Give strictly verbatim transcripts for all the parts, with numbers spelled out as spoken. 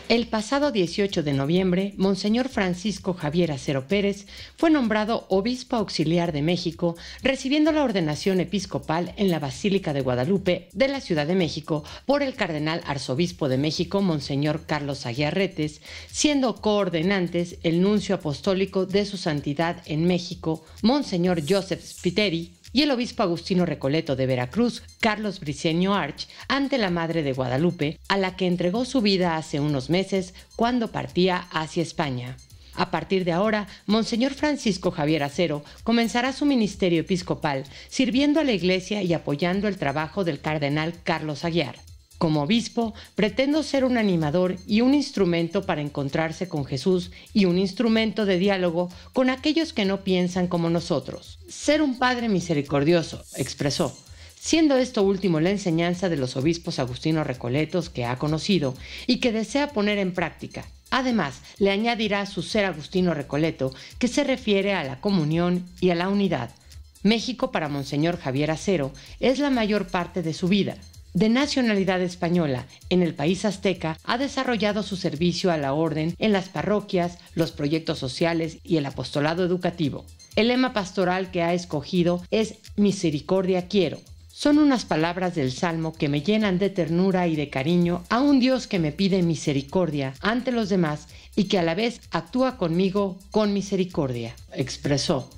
El pasado dieciocho de noviembre, Monseñor Francisco Javier Acero Pérez fue nombrado Obispo Auxiliar de México, recibiendo la ordenación episcopal en la Basílica de Guadalupe de la Ciudad de México por el Cardenal Arzobispo de México, Monseñor Carlos Aguiar Retes, siendo coordenantes el Nuncio Apostólico de Su Santidad en México, Monseñor Joseph Spiteri, y el obispo Agustino Recoleto de Veracruz, Carlos Briceño Arch, ante la Madre de Guadalupe, a la que entregó su vida hace unos meses cuando partía hacia España. A partir de ahora, Monseñor Francisco Javier Acero comenzará su ministerio episcopal, sirviendo a la Iglesia y apoyando el trabajo del Cardenal Carlos Aguiar. Como obispo, pretendo ser un animador y un instrumento para encontrarse con Jesús y un instrumento de diálogo con aquellos que no piensan como nosotros. Ser un padre misericordioso, expresó, siendo esto último la enseñanza de los obispos agustinos recoletos que ha conocido y que desea poner en práctica. Además, le añadirá su ser agustino recoleto, que se refiere a la comunión y a la unidad. México para Monseñor Javier Acero es la mayor parte de su vida. De nacionalidad española, en el país azteca ha desarrollado su servicio a la orden en las parroquias, los proyectos sociales y el apostolado educativo. El lema pastoral que ha escogido es Misericordia quiero. Son unas palabras del Salmo que me llenan de ternura y de cariño a un Dios que me pide misericordia ante los demás y que a la vez actúa conmigo con misericordia, expresó.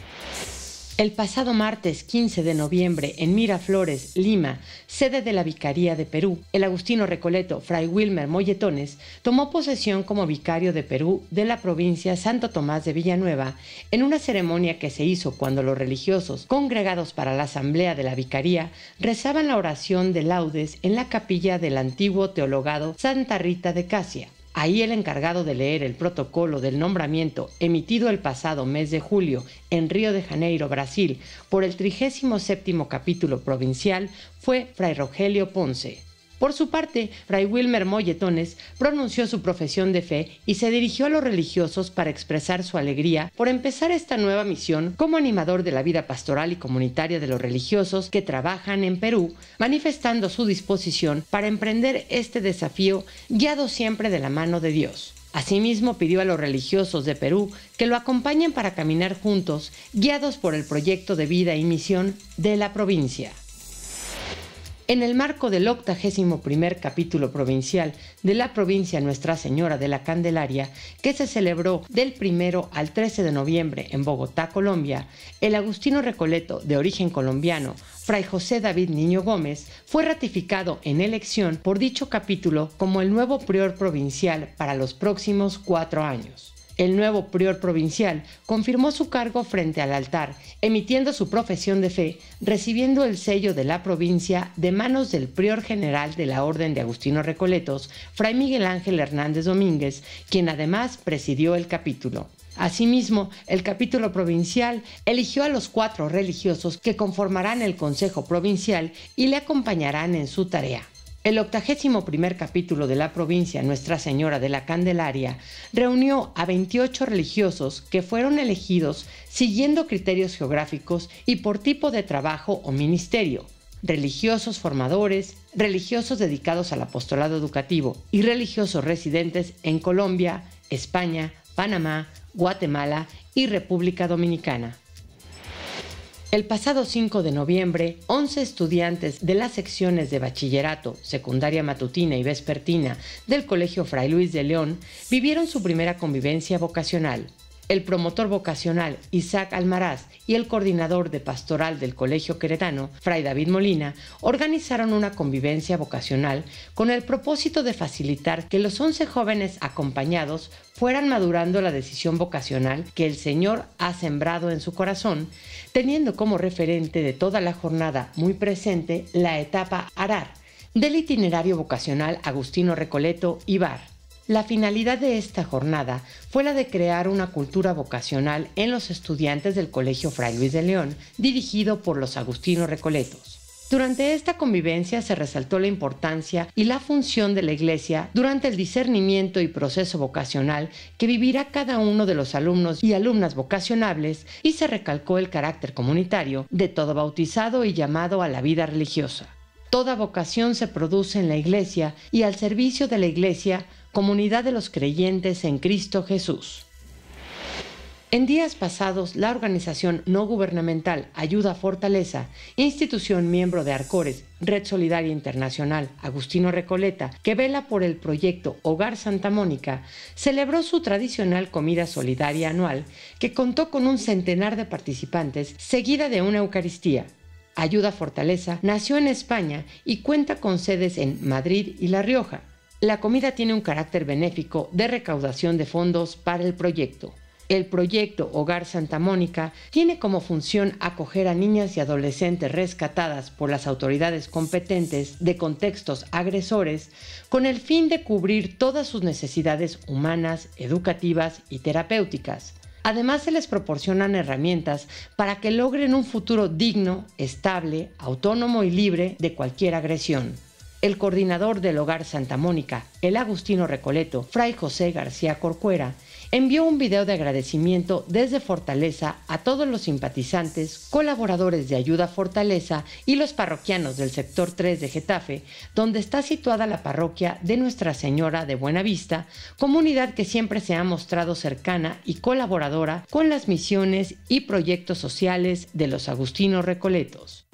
El pasado martes quince de noviembre, en Miraflores, Lima, sede de la Vicaría de Perú, el agustino recoleto Fray Wilmer Molletones tomó posesión como vicario de Perú de la provincia Santo Tomás de Villanueva en una ceremonia que se hizo cuando los religiosos congregados para la asamblea de la Vicaría rezaban la oración de laudes en la capilla del antiguo teologado Santa Rita de Casia. Ahí el encargado de leer el protocolo del nombramiento emitido el pasado mes de julio en Río de Janeiro, Brasil, por el trigésimo séptimo capítulo provincial fue Fray Rogelio Ponce. Por su parte, Fray Wilmer Molletones pronunció su profesión de fe y se dirigió a los religiosos para expresar su alegría por empezar esta nueva misión como animador de la vida pastoral y comunitaria de los religiosos que trabajan en Perú, manifestando su disposición para emprender este desafío guiado siempre de la mano de Dios. Asimismo, pidió a los religiosos de Perú que lo acompañen para caminar juntos, guiados por el proyecto de vida y misión de la provincia. En el marco del octagésimo primer capítulo provincial de la provincia Nuestra Señora de la Candelaria, que se celebró del primero al trece de noviembre en Bogotá, Colombia, el agustino recoleto de origen colombiano, Fray José David Niño Gómez, fue ratificado en elección por dicho capítulo como el nuevo prior provincial para los próximos cuatro años. El nuevo prior provincial confirmó su cargo frente al altar, emitiendo su profesión de fe, recibiendo el sello de la provincia de manos del prior general de la Orden de Agustinos Recoletos, Fray Miguel Ángel Hernández Domínguez, quien además presidió el capítulo. Asimismo, el capítulo provincial eligió a los cuatro religiosos que conformarán el Consejo Provincial y le acompañarán en su tarea. El octagésimo primer capítulo de la provincia Nuestra Señora de la Candelaria reunió a veintiocho religiosos que fueron elegidos siguiendo criterios geográficos y por tipo de trabajo o ministerio, religiosos formadores, religiosos dedicados al apostolado educativo y religiosos residentes en Colombia, España, Panamá, Guatemala y República Dominicana. El pasado cinco de noviembre, once estudiantes de las secciones de bachillerato, secundaria matutina y vespertina del Colegio Fray Luis de León vivieron su primera convivencia vocacional. El promotor vocacional Isaac Almaraz y el coordinador de pastoral del Colegio Queretano, Fray David Molina, organizaron una convivencia vocacional con el propósito de facilitar que los once jóvenes acompañados fueran madurando la decisión vocacional que el Señor ha sembrado en su corazón, teniendo como referente de toda la jornada muy presente la etapa Arar, del itinerario vocacional Agustino Recoleto Ibar. La finalidad de esta jornada fue la de crear una cultura vocacional en los estudiantes del Colegio Fray Luis de León, dirigido por los agustinos recoletos. Durante esta convivencia se resaltó la importancia y la función de la Iglesia durante el discernimiento y proceso vocacional que vivirá cada uno de los alumnos y alumnas vocacionables y se recalcó el carácter comunitario de todo bautizado y llamado a la vida religiosa. Toda vocación se produce en la Iglesia y al servicio de la Iglesia Comunidad de los Creyentes en Cristo Jesús. En días pasados, la organización no gubernamental Ayuda Fortaleza, institución miembro de Arcores, Red Solidaria Internacional, Agustino Recoleta, que vela por el proyecto Hogar Santa Mónica, celebró su tradicional comida solidaria anual, que contó con un centenar de participantes, seguida de una Eucaristía. Ayuda Fortaleza nació en España y cuenta con sedes en Madrid y La Rioja. La comida tiene un carácter benéfico de recaudación de fondos para el proyecto. El proyecto Hogar Santa Mónica tiene como función acoger a niñas y adolescentes rescatadas por las autoridades competentes de contextos agresores con el fin de cubrir todas sus necesidades humanas, educativas y terapéuticas. Además, se les proporcionan herramientas para que logren un futuro digno, estable, autónomo y libre de cualquier agresión. El coordinador del Hogar Santa Mónica, el Agustino Recoleto, Fray José García Corcuera, envió un video de agradecimiento desde Fortaleza a todos los simpatizantes, colaboradores de Ayuda Fortaleza y los parroquianos del sector tres de Getafe, donde está situada la parroquia de Nuestra Señora de Buenavista, comunidad que siempre se ha mostrado cercana y colaboradora con las misiones y proyectos sociales de los Agustinos Recoletos.